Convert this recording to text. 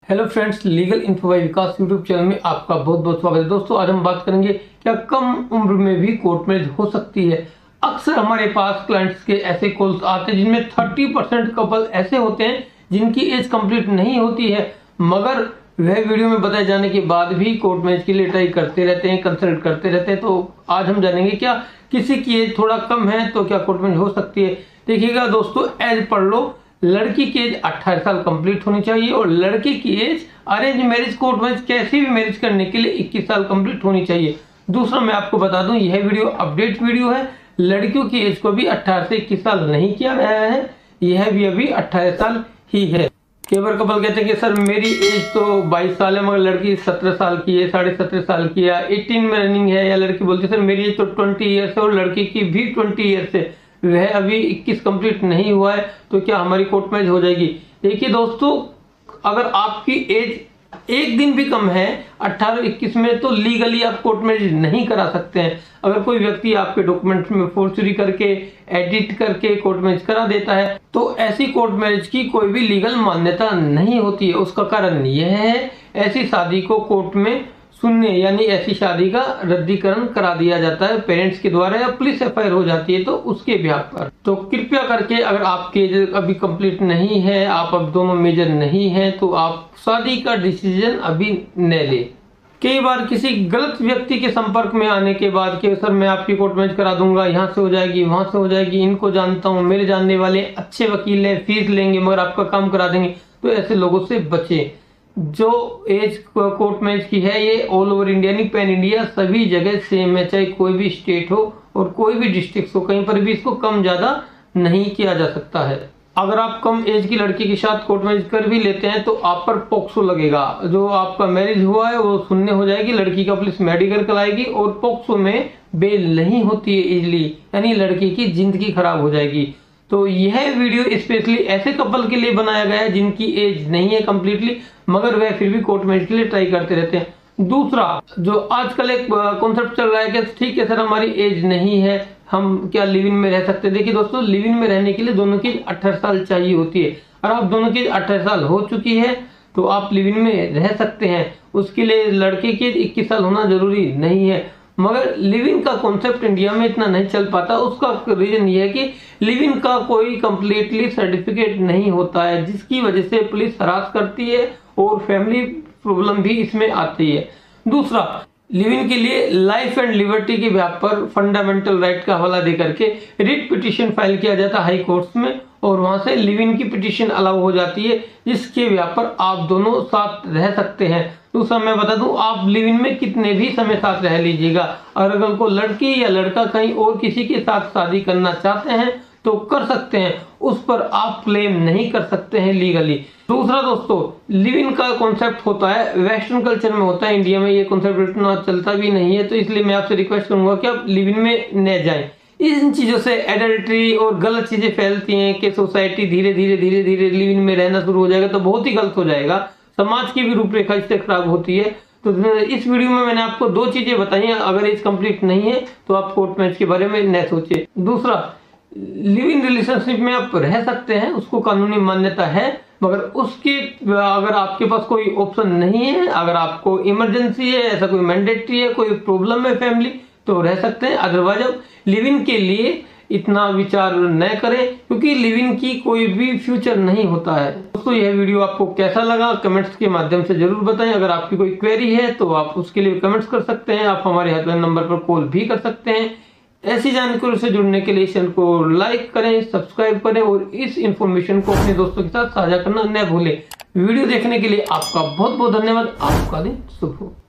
Hello friends, legal info by Vikas YouTube channel में आपका बहुत बहुत स्वागत है। दोस्तों, आज हम बात करेंगे क्या कम उम्र में भी कोर्ट मैरिज हो सकती है। अक्सर हमारे पास क्लाइंट्स के ऐसे कॉल्स आते हैं जिनमें 30% कपल ऐसे होते हैं जिनकी एज कंप्लीट नहीं होती है, मगर वह वीडियो में बताए जाने के बाद भी कोर्ट मैरिज के लिए ट्राई करते रहते हैं, कंसल्ट करते रहते हैं। तो आज हम जानेंगे क्या किसी की एज थोड़ा कम है तो क्या कोर्ट मैरिज हो सकती है। देखिएगा दोस्तों, एज पढ़ लो, लड़की की एज 18 साल कंप्लीट होनी चाहिए और लड़के की age arrange marriage court marriage कैसी भी मैरिज करने के लिए 21 साल कंप्लीट होनी चाहिए। दूसरा, मैं आपको बता दूं, यह वीडियो अपडेट वीडियो है। लड़कियों की एज को भी 18 से 21 साल नहीं किया गया है, यह भी अभी 18 साल ही है। कई बार कपल कहते हैं कि सर मेरी एज तो 22 साल है मगर लड़की 17 साल की है, 17.5 साल की है, 18 में रनिंग है, या लड़की बोलती है सर मेरी एज तो 20 ईयर्स है और लड़की की भी 20 ईयर्स है, वह अभी 21 कंप्लीट नहीं हुआ है, तो क्या हमारी कोर्ट मैरिज हो जाएगी। देखिए दोस्तों, अगर आपकी एज एक दिन भी कम है 18-21 में, तो लीगली आप कोर्ट मैरिज नहीं करा सकते हैं। अगर कोई व्यक्ति आपके डॉक्यूमेंट्स में फोर्जरी करके एडिट करके कोर्ट मैरिज करा देता है तो ऐसी कोर्ट मैरिज की कोई भी लीगल मान्यता नहीं होती है। उसका कारण यह है, ऐसी शादी को कोर्ट में सुनने यानी ऐसी शादी का रद्दीकरण करा दिया जाता है पेरेंट्स के द्वारा, या पुलिस एफआईआर हो जाती है तो उसके बिहाफ पर। तो कृपया करके, अगर आपकी एज अभी कंप्लीट नहीं है, आप अब दोनों मेजर नहीं है, तो आप शादी का डिसीजन अभी न ले। कई बार किसी गलत व्यक्ति के संपर्क में आने के बाद कि सर मैं आपकी कोर्ट मैरिज करा दूंगा, यहाँ से हो जाएगी वहां से हो जाएगी, इनको जानता हूँ, मेरे जानने वाले अच्छे वकील हैं, फीस लेंगे मगर आपका काम करा देंगे, तो ऐसे लोगों से बचे। जो एज कोर्ट मैरिज की है ये ऑल ओवर इंडिया नहीं, पैन इंडिया सभी जगह सेम है, चाहे कोई भी स्टेट हो और कोई भी डिस्ट्रिक्ट हो, कहीं पर भी इसको कम ज्यादा नहीं किया जा सकता है। अगर आप कम एज की लड़की के साथ कोर्ट मैरिज कर भी लेते हैं तो आप पर पॉक्सो लगेगा। जो आपका मैरिज हुआ है वो सुनने हो जाएगी, लड़की का पुलिस मेडिकल कराएगी और पॉक्सो में बेल नहीं होती है इजली, यानी लड़की की जिंदगी खराब हो जाएगी। तो यह वीडियो स्पेशली ऐसे कपल के लिए बनाया गया है जिनकी एज नहीं है कंप्लीटली, मगर वह फिर भी कोर्ट मैरिज के लिए ट्राई करते रहते हैं। दूसरा, जो आजकल एक कॉन्सेप्ट चल रहा है कि ठीक है सर हमारी एज नहीं है, हम क्या लिव इन में रह सकते हैं। देखिए दोस्तों, लिव इन में रहने के लिए दोनों की 18 साल चाहिए होती है, और आप दोनों की 18 साल हो चुकी है तो आप लिव इन में रह सकते हैं। उसके लिए लड़के की 21 साल होना जरूरी नहीं है, मगर लिव इन का कॉन्सेप्ट इंडिया में इतना नहीं चल पाता। उसका रीजन ये है कि लिव इन का कोई कंप्लीटली सर्टिफिकेट नहीं होता है, जिसकी वजह से पुलिस हरास करती है और फैमिली प्रॉब्लम भी इसमें आती है। दूसरा, लिव इन के लिए लाइफ एंड लिबर्टी के बिहाफ पर फंडामेंटल राइट का हवाला देकर के रिट पिटीशन फाइल किया जाता है हाई कोर्ट्स में, और वहां से लिव इन की पिटीशन अलाउ हो जाती है, जिसके बिहाफ पर आप दोनों साथ रह सकते हैं। दूसरा, मैं बता दूं, आप लिव इन में कितने भी समय साथ रह लीजिएगा, और अगर को लड़की या लड़का कहीं और किसी के साथ शादी करना चाहते हैं तो कर सकते हैं, उस पर आप क्लेम नहीं कर सकते हैं लीगली। दूसरा दोस्तों, लिव इन का कॉन्सेप्ट होता है वेस्टर्न कल्चर में होता है, इंडिया में ये कॉन्सेप्ट इतना चलता भी नहीं है, तो इसलिए मैं आपसे रिक्वेस्ट करूंगा कि आप लिव इन में न जाएं। इन चीजों से एडल्ट्री और गलत चीजें फैलती हैं कि सोसाइटी धीरे धीरे लिव इन में रहना शुरू हो जाएगा, तो बहुत ही गलत हो जाएगा, समाज की भी रूपरेखा इससे खराब होती है। तो इस वीडियो में मैंने आपको दो चीजें बताई हैं, अगर एज कंप्लीट नहीं है तो आप कोर्ट मैरिज के बारे में न सोचिए। दूसरा, लिव इन रिलेशनशिप में आप रह सकते हैं, उसको कानूनी मान्यता है, मगर उसके अगर आपके पास कोई ऑप्शन नहीं है, अगर आपको इमरजेंसी है, ऐसा कोई मैंडेटरी है, कोई प्रॉब्लम है फैमिली, तो रह सकते हैं। अदरवाइज आप लिव इन के लिए इतना विचार न करें, क्योंकि लिव इन की कोई भी फ्यूचर नहीं होता है। दोस्तों, यह वीडियो आपको कैसा लगा कमेंट्स के माध्यम से जरूर बताएं। अगर आपकी कोई क्वेरी है तो आप उसके लिए कमेंट्स कर सकते हैं, आप हमारे हेल्पलाइन नंबर पर कॉल भी कर सकते हैं। ऐसी जानकारी से जुड़ने के लिए चैनल को लाइक करें, सब्सक्राइब करें और इस इंफॉर्मेशन को अपने दोस्तों के साथ साझा करना न भूलें। वीडियो देखने के लिए आपका बहुत बहुत धन्यवाद। आपका दिन शुभ हो।